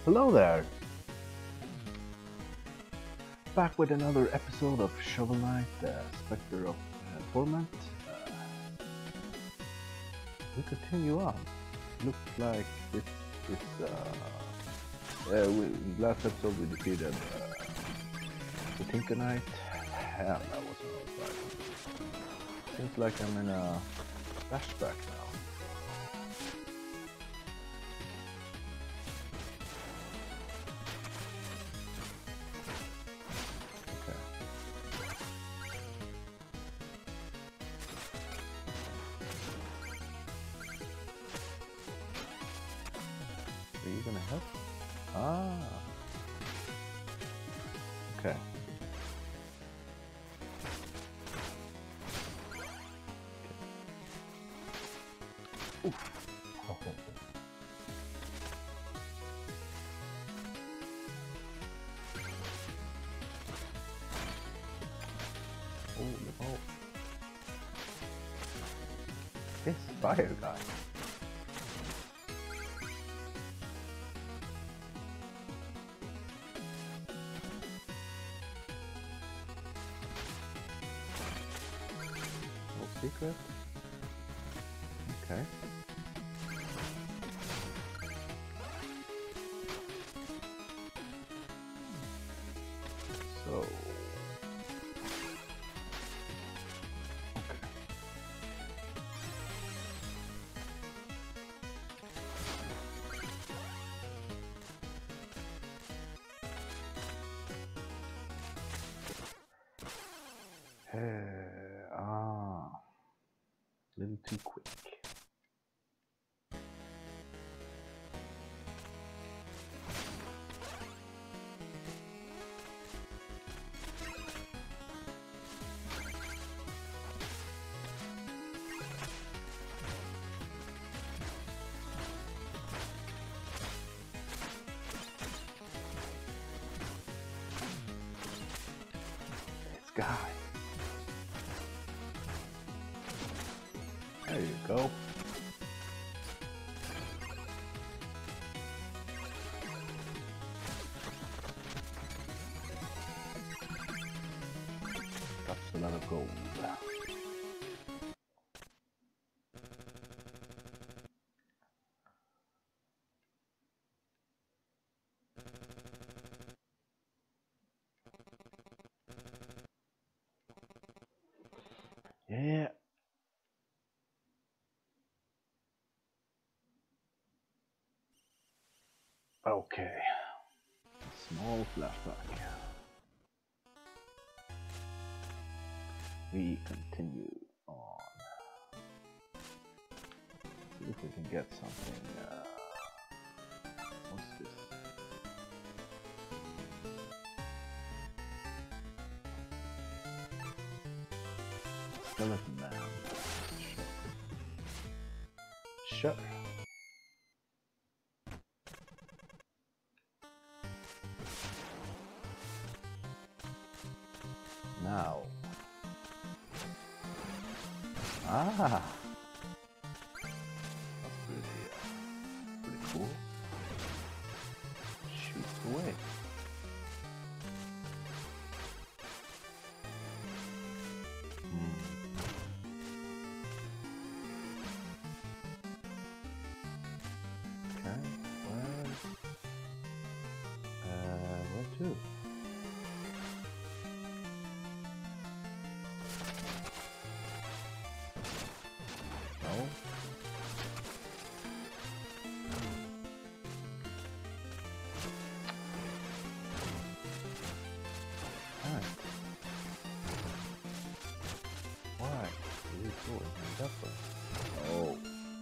Hello there! Back with another episode of Shovel Knight, Spectre of Torment. We continue on. Looks like this is. Last episode we defeated the Tinker Knight. Hell, that was another fight. Seems like I'm in a flashback now. Are you gonna help? Ah. Okay. Oof. Oh. Oh. This fire guy. Secret? Okay. So... Okay. A little too quick. This guy. There you go. That's a lot of gold. Yeah. Okay. Small flashback. We continue on. See if we can get something. What's this? Skeleton Man. Sure. Now. Ah. That's pretty cool. Shoots away. Okay. Where to? No. Why? Is it going that way? Oh.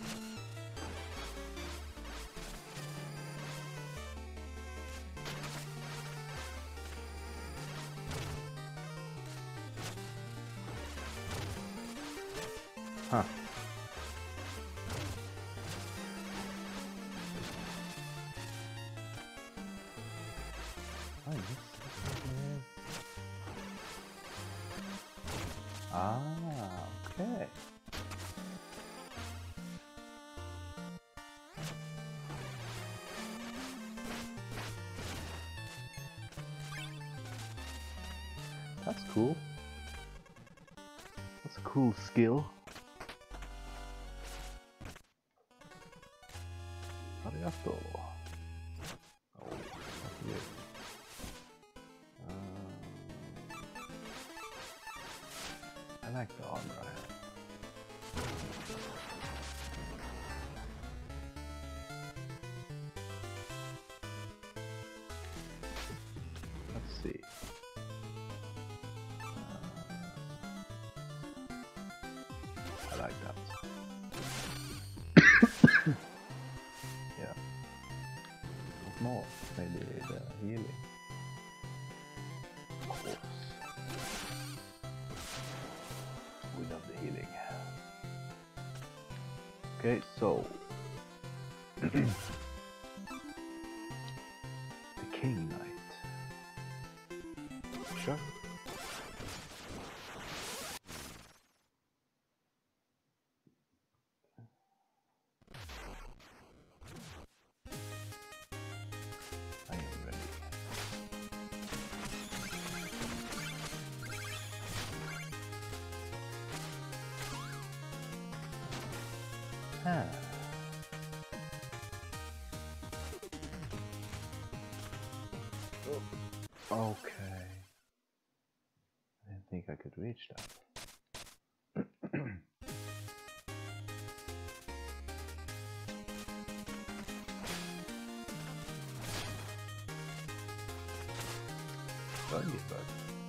Huh. Oh, yes. Ah, okay. That's cool. That's a cool skill. Arigato. Oh, that's weird. I like the armor I have. Let's see. I like that. Yeah. What more? Maybe the healing. Of course. We love the healing. Okay, so the King Knight. Sure. I am ready. Ah. Okay. I didn't think I could reach that. Buggy bug.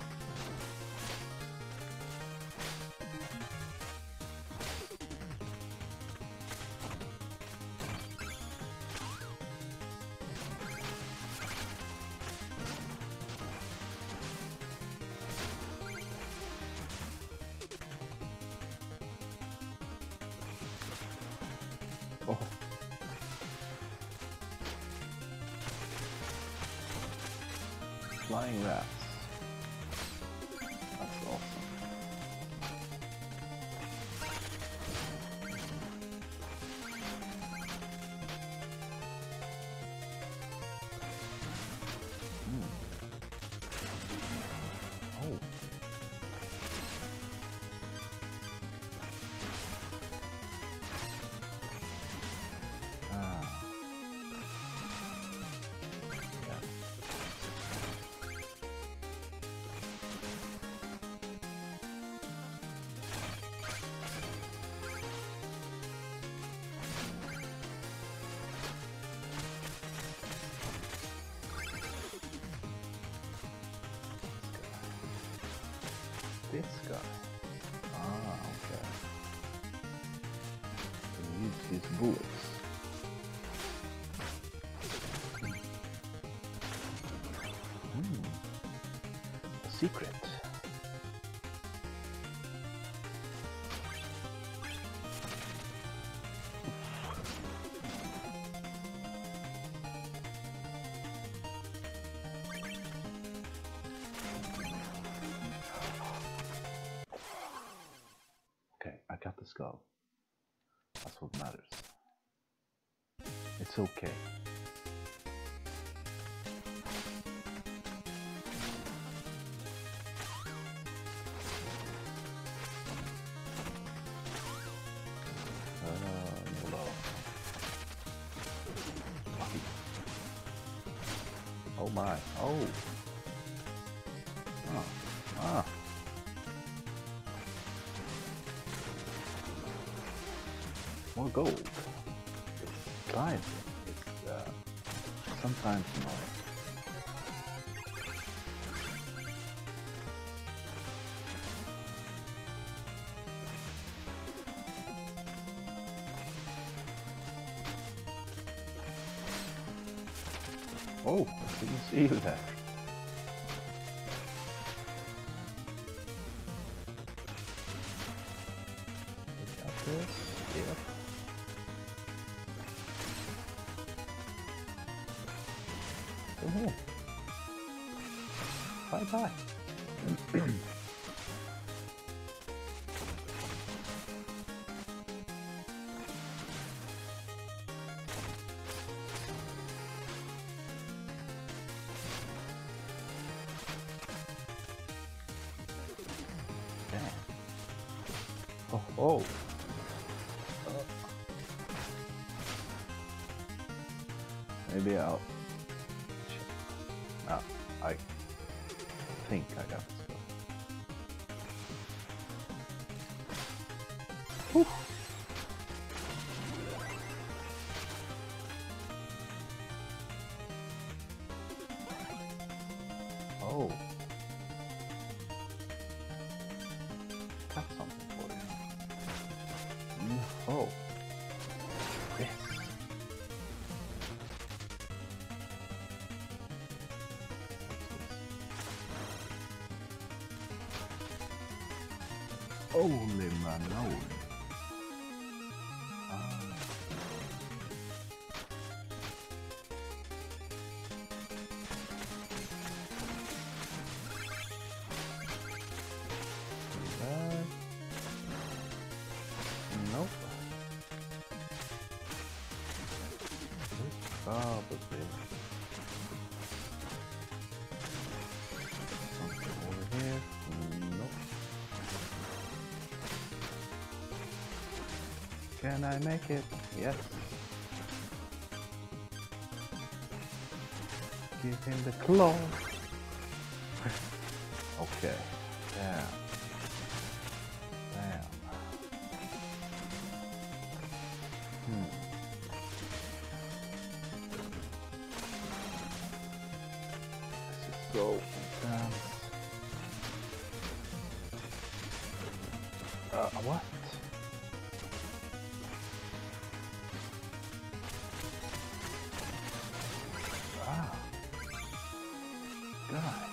Oh. Flying rats. That's awesome. Oh. Ah. Yeah. This guy. Ah, okay. Can use his bullets. A secret. Okay, I got the skull. That's what matters. It's okay. No. Oh my. Oh. Ah. More gold. It's fine. It's sometimes annoying. Oh, I didn't see you there. We got this. Yep. Come here. Bye bye. Oh. Maybe I'll... No, I think I got this one. Whew. Oh. Got something for you. Oh. Yes. Holy manoli. Nope. Probably something over here. Nope. Can I make it? Yes. Give him the claw. Okay. Damn. Damn. This is so intense. What? Wow. Guys.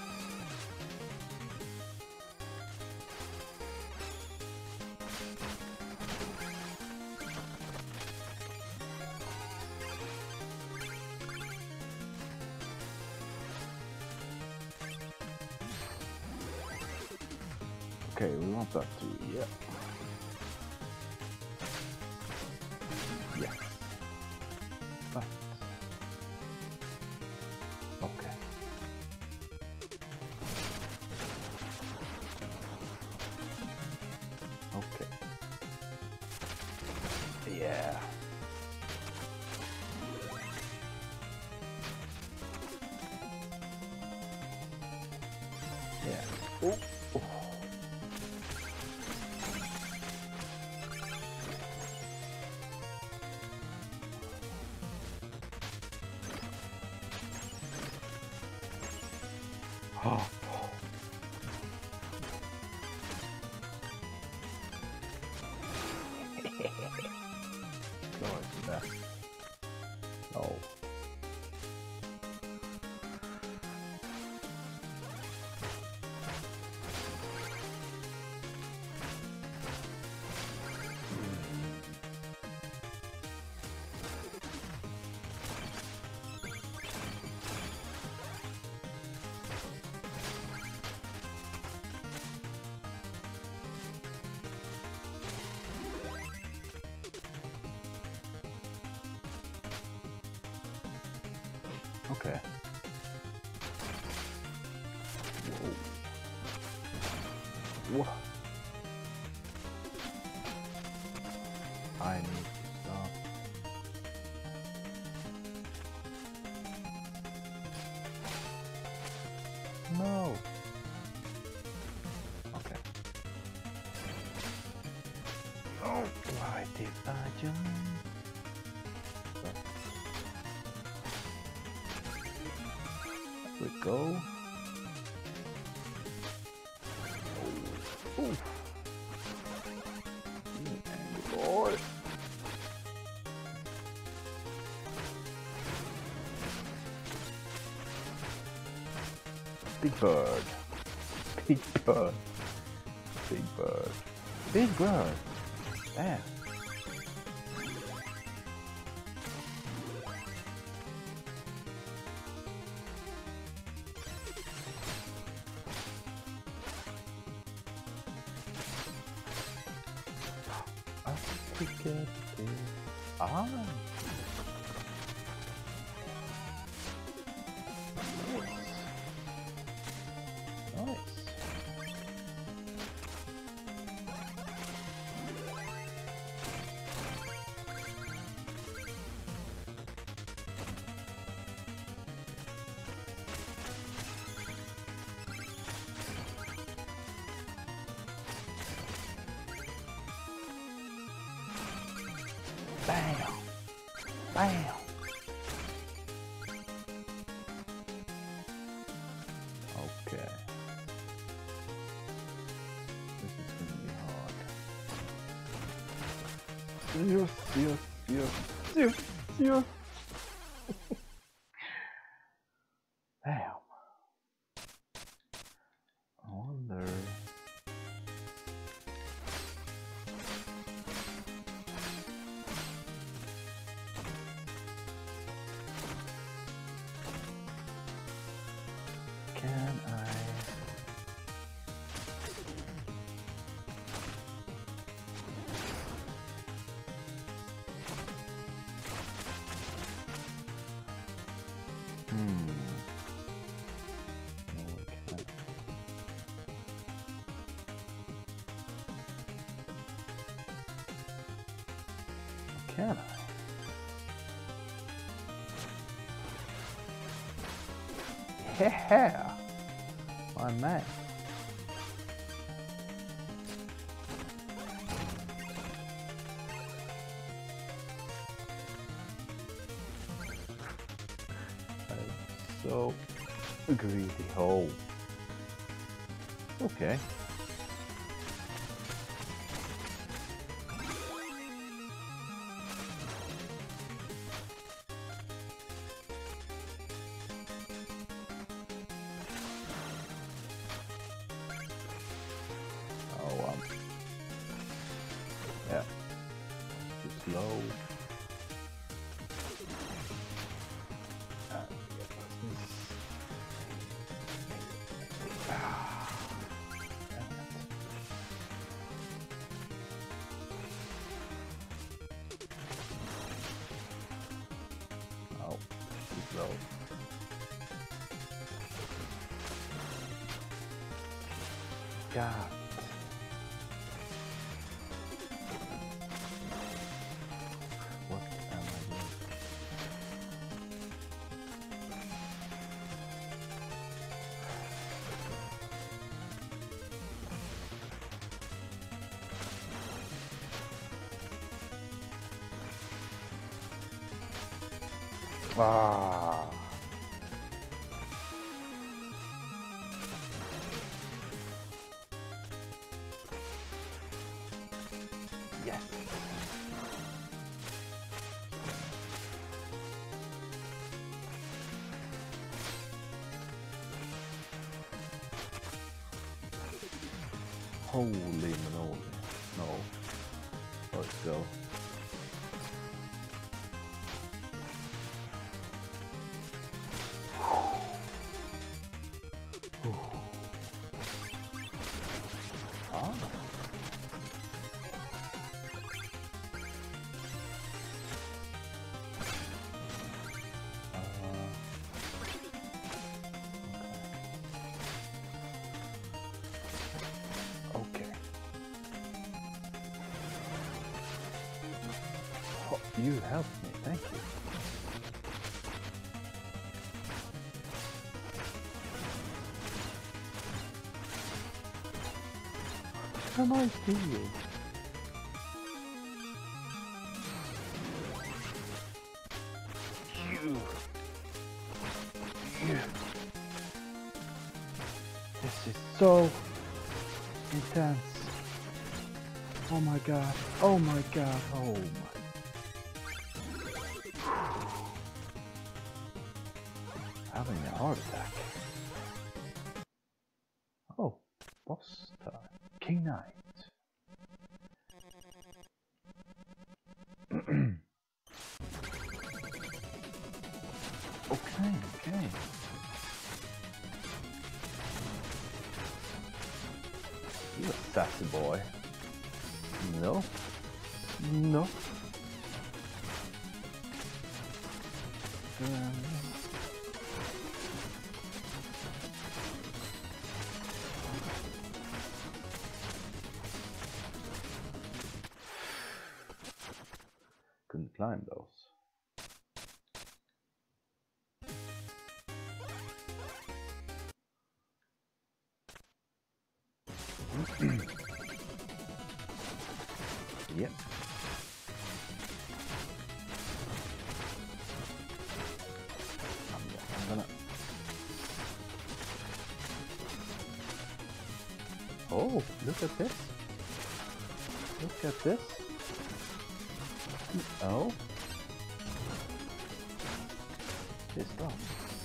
Okay, we want that too, yeah. Yes. But... okay. Okay. Yeah. Yeah. Oh. Oh. Oh. Glory to that. Oh. Okay. Whoa. Whoa. I need to stop. No. Okay. Oh, why did I jump? There we go. Oh. Ooh. Boy. Big bird. Big bird. Big bird. Big bird. Damn. Ah. Nice. Bam! Bam! Okay. This is gonna be hard. Yes, yes, yes, yes, yes. Damn. I wonder. Can I? No, I can't. Can I? Yeah, my man. So greedy. Oh, okay. Oh, yeah, too slow. Oh, too slow. God. What am I doing? Ah. Yes. Holy manoli. No. Let's go. Ah. Okay. Oh, you helped me, thank you. How nice to you. You. This is so intense. Oh my god. Oh my god. Oh my. Having a heart attack. Oh, boss time. King Knight. Okay, okay. You a sassy boy. No. No. Couldn't climb those. Yep. Oh, look at this. Look at this. Oh. Pissed off.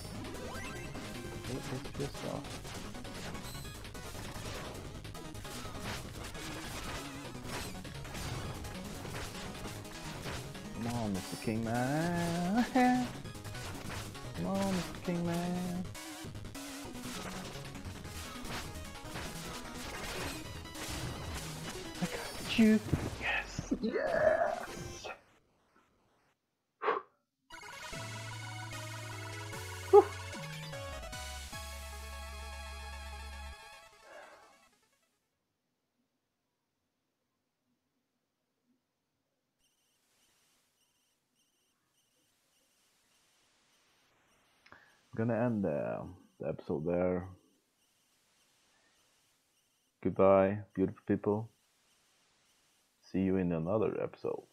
He is pissed off. Come on, Mr. Kingman. Come on, Mr. Kingman. I got you. Yes. Yes. Whew. I'm gonna end the episode there. Goodbye, beautiful people. See you in another episode.